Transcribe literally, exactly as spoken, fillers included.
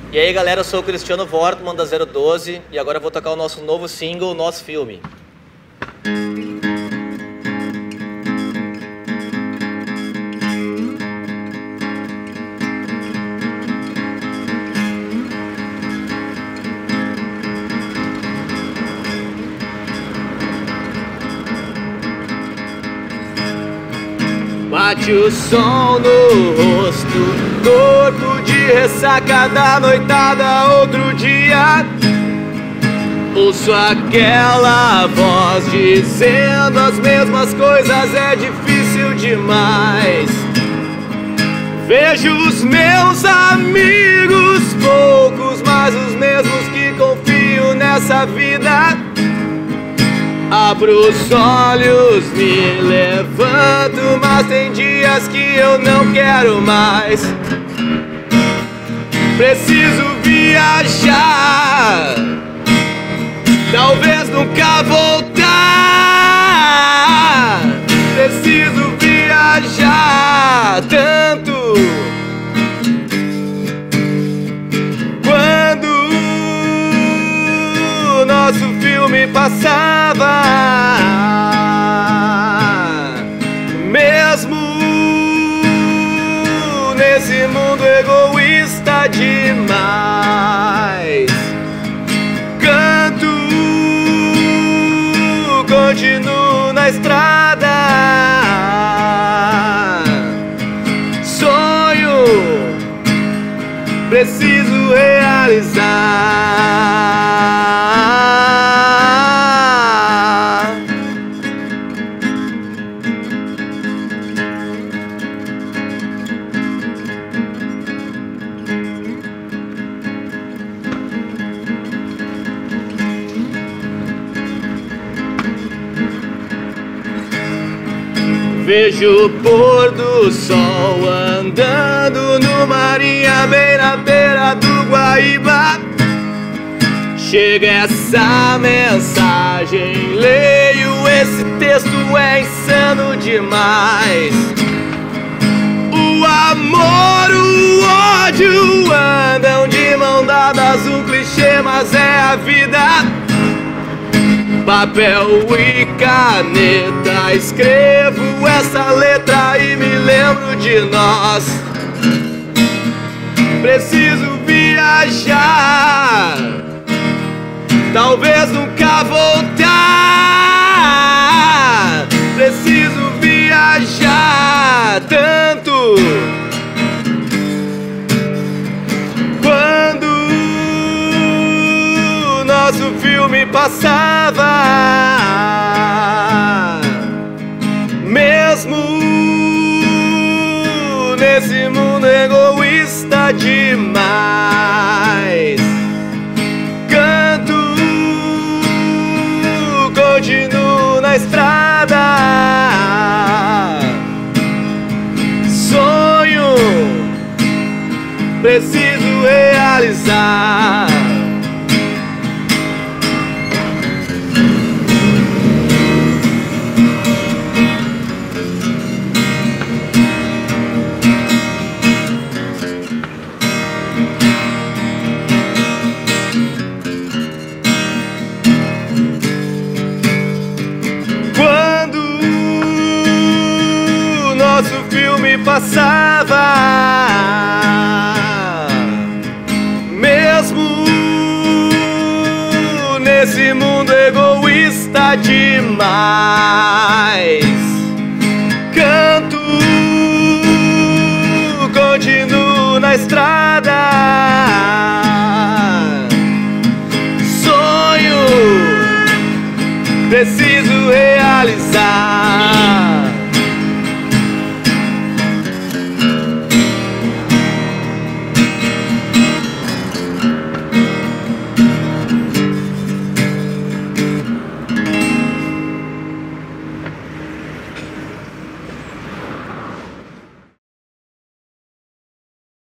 E aí galera, eu sou o Cristiano Wortmann da zero doze e agora eu vou tocar o nosso novo single, Nosso Filme. Bate o sol no rosto, corpo de ressaca da noitada, outro dia ouço aquela voz dizendo as mesmas coisas, é difícil demais. Vejo os meus amigos, poucos, mas os mesmos que confio nessa vida. Abro os olhos, me levanto, mas tem dias que eu não quero mais. Preciso viajar, talvez nunca voltar. Preciso viajar tanto. Quando o nosso filme passava, mesmo nesse mundo egoísta demais, canto, continuo na estrada, sonho, preciso realizar. Vejo o pôr do sol andando no marinha bem na beira do Guaíba. Chega essa mensagem, leio esse texto, é insano demais. O amor, o ódio andam de mão dadas, um clichê, mas é a vida. Papel e caneta, escrevo essa letra e me lembro de nós. Preciso viajar, talvez nunca voltar. Preciso viajar tanto. Quando o nosso filme passava, mesmo nesse mundo egoísta demais, canto, continuo na estrada, sonho, preciso realizar. Nosso filme passava, mesmo nesse mundo egoísta demais, canto, continuo na estrada, sonho, preciso realizar.